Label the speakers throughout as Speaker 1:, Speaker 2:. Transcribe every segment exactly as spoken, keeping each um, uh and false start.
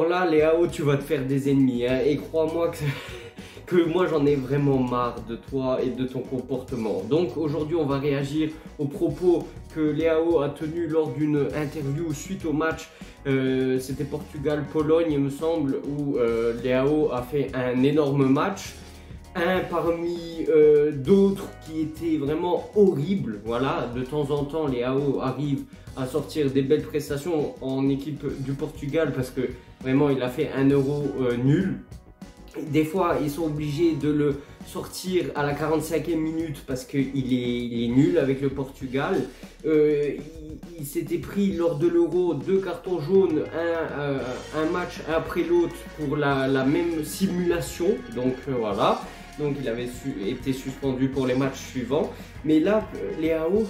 Speaker 1: alors là, Léao, tu vas te faire des ennemis, hein, et crois-moi que, que moi j'en ai vraiment marre de toi et de ton comportement. Donc aujourd'hui, on va réagir aux propos que Léao a tenus lors d'une interview suite au match. Euh, C'était Portugal-Pologne, il me semble, où euh, Léao a fait un énorme match. Un parmi euh, d'autres qui était vraiment horrible. Voilà, de temps en temps, Léao arrive à sortir des belles prestations en équipe du Portugal parce que vraiment il a fait un euro euh, nul. Des fois, ils sont obligés de le sortir à la quarante-cinquième minute parce qu'il est, il est nul avec le Portugal. Euh, il il s'était pris lors de l'Euro deux cartons jaunes, un, euh, un match après l'autre pour la, la même simulation. Donc euh, voilà. Donc il avait su, été suspendu pour les matchs suivants. Mais là, Léao,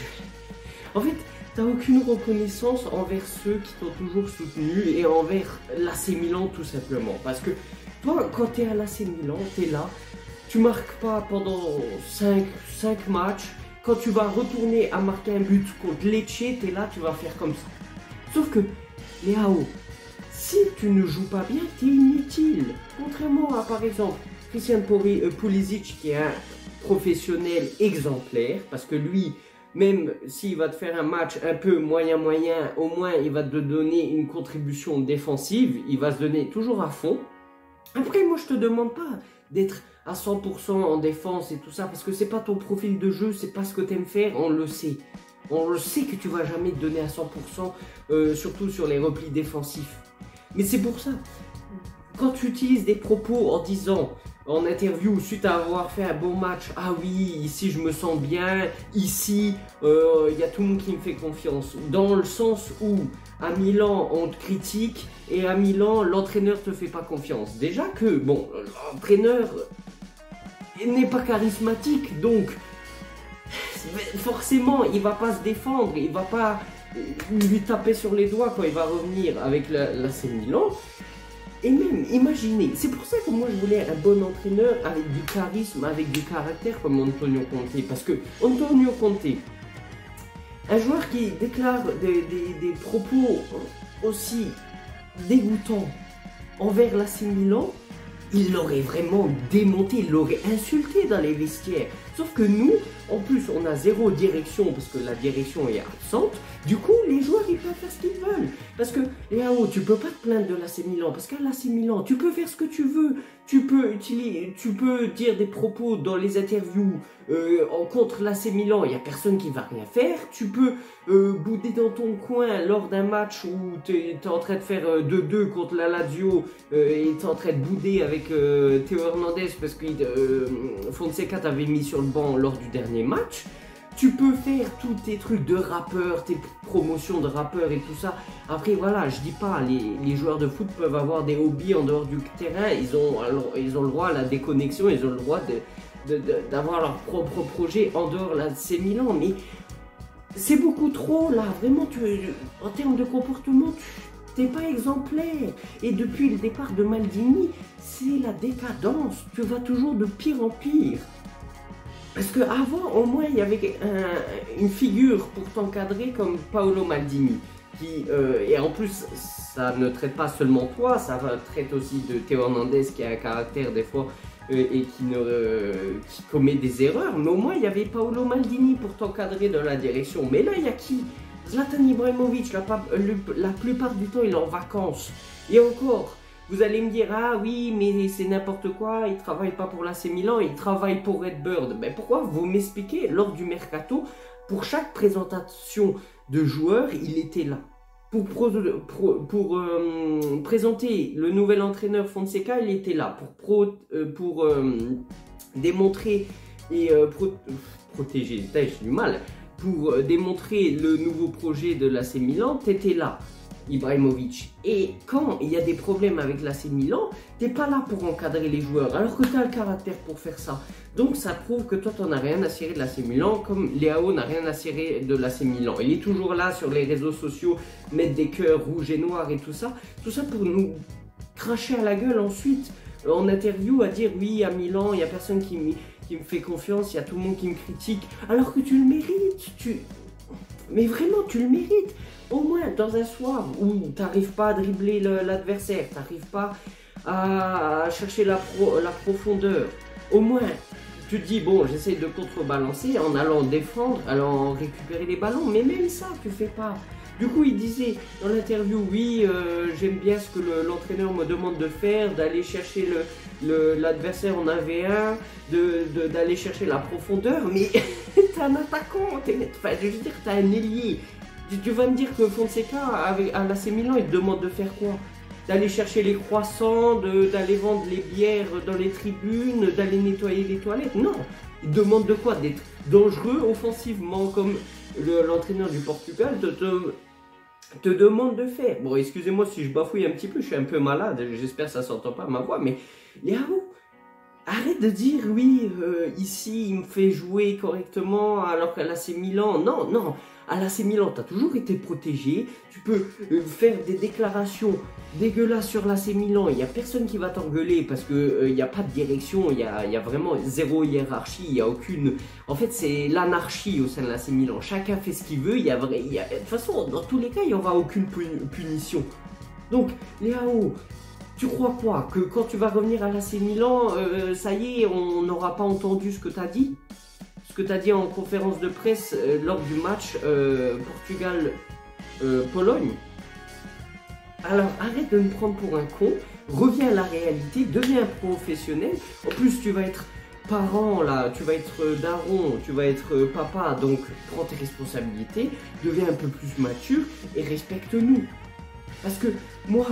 Speaker 1: en fait, t'as aucune reconnaissance envers ceux qui t'ont toujours soutenu et envers l'A C Milan tout simplement. Parce que toi, quand t'es à l'A C Milan, t'es là, tu marques pas pendant cinq matchs. Quand tu vas retourner à marquer un but contre Lecce, t'es là, tu vas faire comme ça. Sauf que, Léao, si tu ne joues pas bien, t'es inutile. Contrairement à, par exemple, Christian Pulisic qui est un professionnel exemplaire, parce que lui, même s'il va te faire un match un peu moyen-moyen, au moins il va te donner une contribution défensive, il va se donner toujours à fond. Après, moi je te demande pas d'être à cent pour cent en défense et tout ça, parce que c'est pas ton profil de jeu, c'est pas ce que tu aimes faire, on le sait. On le sait que tu vas jamais te donner à cent pour cent, euh, surtout sur les replis défensifs. Mais c'est pour ça, quand tu utilises des propos en disant, en interview, suite à avoir fait un bon match, ah oui, ici je me sens bien, ici il euh, y a tout le monde qui me fait confiance. Dans le sens où à Milan on te critique et à Milan l'entraîneur te fait pas confiance. Déjà que, bon, l'entraîneur n'est pas charismatique, donc forcément il va pas se défendre, il va pas lui taper sur les doigts quand il va revenir avec l'A C Milan. Et même, imaginez, c'est pour ça que moi je voulais un bon entraîneur avec du charisme, avec du caractère comme Antonio Conte. Parce que Antonio Conte, un joueur qui déclare des, des, des propos aussi dégoûtants envers l'A C Milan, il l'aurait vraiment démonté, il l'aurait insulté dans les vestiaires. Sauf que nous, en plus, on a zéro direction parce que la direction est absente. Du coup, les joueurs, ils peuvent faire ce qu'ils veulent. Parce que, Léao, tu peux pas te plaindre de l'A C Milan. Parce qu'à l'A C Milan, tu peux faire ce que tu veux. Tu peux utiliser, tu peux dire des propos dans les interviews euh, contre l'A C Milan. Il n'y a personne qui va rien faire. Tu peux euh, bouder dans ton coin lors d'un match où tu es en train de faire deux deux contre la Lazio euh, et tu es en train de bouder avec euh, Théo Hernandez parce que euh, Fonseca t'avait mis sur le banc lors du dernier match. Tu peux faire tous tes trucs de rappeur, tes promotions de rappeur et tout ça. Après voilà, je dis pas, les, les joueurs de foot peuvent avoir des hobbies en dehors du terrain. Ils ont, alors, ils ont le droit à la déconnexion, ils ont le droit de, de, de, d'avoir leur propre projet en dehors de l'A C Milan. Mais c'est beaucoup trop là, vraiment, tu, en termes de comportement, tu n'es pas exemplaire. Et depuis le départ de Maldini, c'est la décadence. Tu vas toujours de pire en pire. Parce qu'avant, au moins, il y avait un, une figure pour t'encadrer comme Paolo Maldini. Qui, euh, et en plus, ça ne traite pas seulement toi, ça traite aussi de Théo Hernandez qui a un caractère des fois euh, et qui, ne, euh, qui commet des erreurs. Mais au moins, il y avait Paolo Maldini pour t'encadrer dans la direction. Mais là, il y a qui? Zlatan Ibrahimovic, la, la plupart du temps, il est en vacances. Et encore, vous allez me dire, ah oui, mais c'est n'importe quoi, il ne travaille pas pour l'A C Milan, il travaille pour Redbird. Mais pourquoi vous m'expliquez, lors du mercato, pour chaque présentation de joueurs, il était là. Pour, pro, pro, pour euh, présenter le nouvel entraîneur Fonseca, il était là. Pour, pro, euh, pour euh, démontrer et euh, pro, protéger, j'ai du mal, pour euh, démontrer le nouveau projet de l'A C Milan, tu étais là. Ibrahimovic. Et quand il y a des problèmes avec l'A C Milan, t'es pas là pour encadrer les joueurs, alors que tu as le caractère pour faire ça. Donc ça prouve que toi, tu n'en as rien à cirer de l'A C Milan, comme Léao n'a rien à cirer de l'A C Milan. Il est toujours là sur les réseaux sociaux, mettre des cœurs rouges et noirs et tout ça. Tout ça pour nous cracher à la gueule ensuite, en interview, à dire oui, à Milan, il n'y a personne qui, qui me fait confiance, il y a tout le monde qui me critique, alors que tu le mérites. Tu... Mais vraiment, tu le mérites. Au moins, dans un soir où tu n'arrives pas à dribbler l'adversaire, tu n'arrives pas à chercher la, pro, la profondeur, au moins, tu te dis, bon, j'essaie de contrebalancer en allant défendre, allant récupérer les ballons, mais même ça, tu fais pas. Du coup, il disait dans l'interview, oui, euh, j'aime bien ce que l'entraîneur me demande de faire, d'aller chercher l'adversaire en un v un, d'aller chercher la profondeur, mais t'es un attaquant, es, enfin, je veux dire, t'es un ailier. Tu, tu vas me dire que Fonseca, avec, à l'A C Milan, il te demande de faire quoi? D'aller chercher les croissants, d'aller vendre les bières dans les tribunes, d'aller nettoyer les toilettes? Non, il demande de quoi? D'être dangereux offensivement, comme l'entraîneur du Portugal te, te, te demande de faire. Bon, excusez-moi si je bafouille un petit peu, je suis un peu malade, j'espère que ça ne s'entend pas à ma voix, mais Léao, arrête de dire oui, euh, ici il me fait jouer correctement alors qu'à l'A C Milan. Non, non, à l'A C Milan, tu as toujours été protégé, tu peux euh, faire des déclarations dégueulasses sur l'A C Milan, il n'y a personne qui va t'engueuler parce qu'il euh, n'y a pas de direction, il y a, y a vraiment zéro hiérarchie, il n'y a aucune... En fait, c'est l'anarchie au sein de l'A C Milan, chacun fait ce qu'il veut, il y a vrai... Y a... De toute façon, dans tous les cas, il n'y aura aucune punition. Donc, Léao, tu crois quoi? Que quand tu vas revenir à l'A C Milan, euh, ça y est, on n'aura pas entendu ce que tu as dit? Ce que tu as dit en conférence de presse euh, lors du match euh, Portugal-Pologne. Euh, Alors arrête de me prendre pour un con, reviens à la réalité, deviens professionnel. En plus tu vas être parent là, tu vas être daron, tu vas être papa, donc prends tes responsabilités, deviens un peu plus mature et respecte-nous. Parce que moi,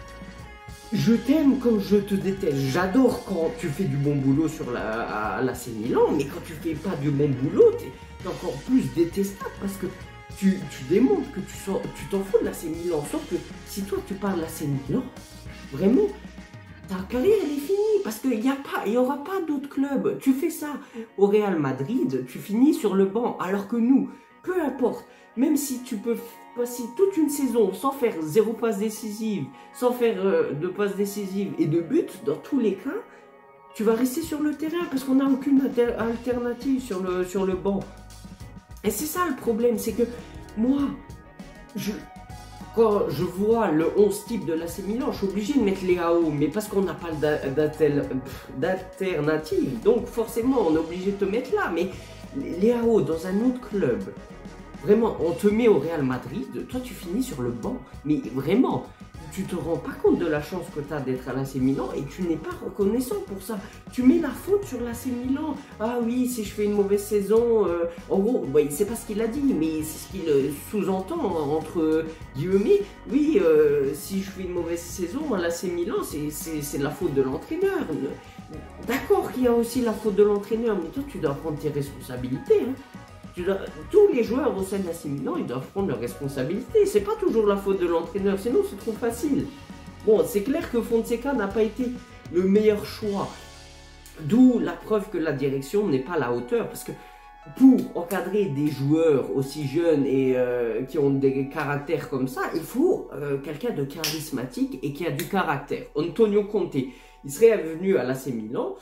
Speaker 1: je t'aime comme je te déteste. J'adore quand tu fais du bon boulot sur la, l'A C Milan, mais quand tu fais pas du bon boulot, t'es encore plus détestable parce que tu, tu démontres que tu t'en fous de l'A C Milan. Sauf que si toi tu parles de l'A C Milan, vraiment, ta carrière elle est finie parce qu'il n'y a pas, il y aura pas d'autres clubs. Tu fais ça au Real Madrid, tu finis sur le banc. Alors que nous, peu importe, même si tu peux passer toute une saison sans faire zéro passe décisive, sans faire euh, de passe décisive et de but, dans tous les cas, tu vas rester sur le terrain parce qu'on n'a aucune alter alternative sur le, sur le banc. Et c'est ça le problème, c'est que moi, je, quand je vois le onze type de l'A C Milan, je suis obligé de mettre Léao, mais parce qu'on n'a pas d'alternative, donc forcément on est obligé de te mettre là, mais Léao dans un autre club, vraiment, on te met au Real Madrid, toi tu finis sur le banc, mais vraiment, tu te rends pas compte de la chance que tu as d'être à l'A C Milan et tu n'es pas reconnaissant pour ça. Tu mets la faute sur l'A C Milan. Ah oui, si je fais une mauvaise saison, euh, en gros, ouais, c'est pas ce qu'il a dit, mais c'est ce qu'il euh, sous-entend entre guillemets. Oui, euh, si je fais une mauvaise saison à l'A C Milan, c'est de la faute de l'entraîneur. D'accord qu'il y a aussi la faute de l'entraîneur, mais toi tu dois prendre tes responsabilités. Hein. Tu dois, tous les joueurs au sein de l'A C Milan, ils doivent prendre leurs responsabilités. C'est pas toujours la faute de l'entraîneur, sinon c'est trop facile. Bon, c'est clair que Fonseca n'a pas été le meilleur choix. D'où la preuve que la direction n'est pas à la hauteur. Parce que pour encadrer des joueurs aussi jeunes et euh, qui ont des caractères comme ça, il faut euh, quelqu'un de charismatique et qui a du caractère. Antonio Conte, il serait venu à l'A C Milan,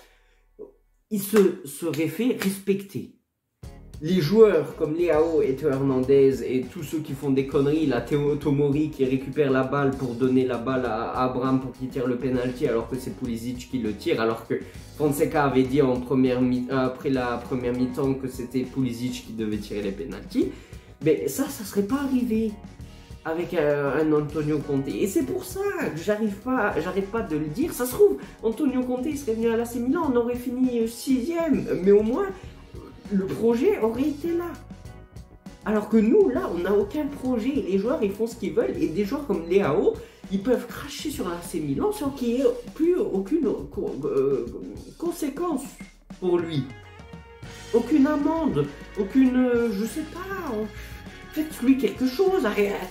Speaker 1: il se serait fait respecter. Les joueurs comme Léao et Théo Hernandez et tous ceux qui font des conneries, la Théo Tomori qui récupère la balle pour donner la balle à Abraham pour qu'il tire le penalty alors que c'est Pulisic qui le tire, alors que Fonseca avait dit en première mi après la première mi-temps que c'était Pulisic qui devait tirer les penaltys. Mais ça, ça serait pas arrivé avec un, un Antonio Conte. Et c'est pour ça que j'arrive pas, j'arrête pas de le dire. Ça se trouve, Antonio Conte il serait venu à l'A C Milan, on aurait fini sixième, mais au moins le projet aurait été là. Alors que nous, là, on n'a aucun projet. Les joueurs, ils font ce qu'ils veulent. Et des joueurs comme Léao, ils peuvent cracher sur l'A C Milan sans qu'il n'y ait plus aucune euh, conséquence pour lui. Aucune amende, aucune... Euh, je sais pas... Faites-lui quelque chose,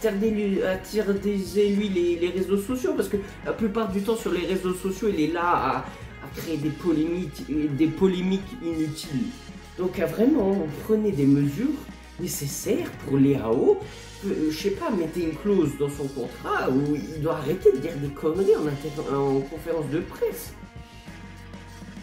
Speaker 1: interdisez-lui les, les réseaux sociaux, parce que la plupart du temps sur les réseaux sociaux, il est là à, à créer des polémiques, des polémiques inutiles. Donc vraiment, prenez des mesures nécessaires pour Léao. Euh, je sais pas, mettez une clause dans son contrat où il doit arrêter de dire des conneries en, en conférence de presse.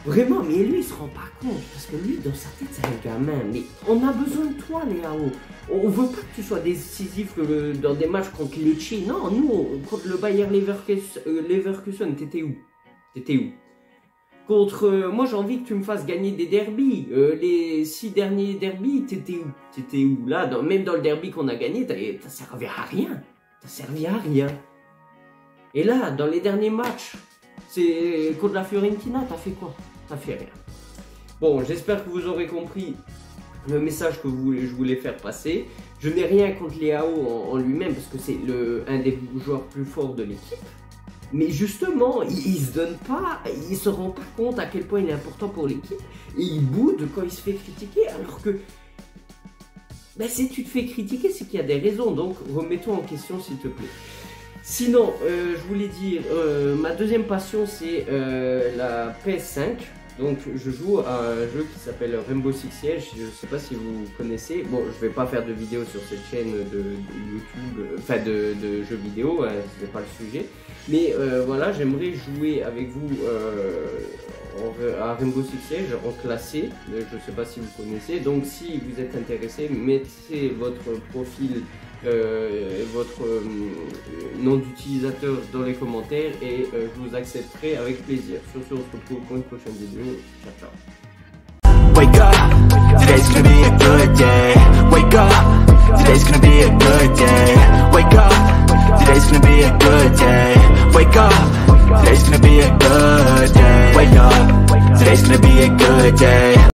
Speaker 1: Vraiment, mais lui, il se rend pas compte, parce que lui, dans sa tête, c'est un gamin. Mais on a besoin de toi, Léao. On veut pas que tu sois décisif euh, dans des matchs contre Lecce. Non, nous, on, contre le Bayer Leverkusen, euh, Leverkusen t'étais où? T'étais où? Contre, euh, moi, j'ai envie que tu me fasses gagner des derbies. Euh, les six derniers derbies, t'étais où? T'étais où? Là, dans, même dans le derby qu'on a gagné, t'as servi à rien. T'as servi à rien. Et là, dans les derniers matchs, c'est contre la Fiorentina, t'as fait quoi? T'as fait rien. Bon, j'espère que vous aurez compris le message que vous, je voulais faire passer. Je n'ai rien contre Léao en, en lui-même, parce que c'est un des joueurs plus forts de l'équipe. Mais justement, il, il se donne pas, il se rend pas compte à quel point il est important pour l'équipe. Et il boude quand il se fait critiquer, alors que ben, si tu te fais critiquer, c'est qu'il y a des raisons. Donc, remets-toi en question, s'il te plaît. Sinon, euh, je voulais dire, euh, ma deuxième passion, c'est euh, la P S cinq. Donc, je joue à un jeu qui s'appelle Rainbow Six Siege. Je ne sais pas si vous connaissez. Bon, je ne vais pas faire de vidéo sur cette chaîne de, de YouTube, enfin de, de jeux vidéo, hein, ce n'est pas le sujet. Mais euh, voilà, j'aimerais jouer avec vous euh, en, à Rainbow Six Siege en classé. Je ne sais pas si vous connaissez. Donc, si vous êtes intéressé, mettez votre profil. Euh, votre euh, nom d'utilisateur dans les commentaires et euh, je vous accepterai avec plaisir. Sur ce, on se retrouve pour une prochaine vidéo. Ciao, ciao. Wake up, today's gonna be a good day. Wake up, today's gonna be a good day. Wake up, today's gonna be a good day. Wake up, today's gonna be a good day. Wake up, today's gonna be a good day.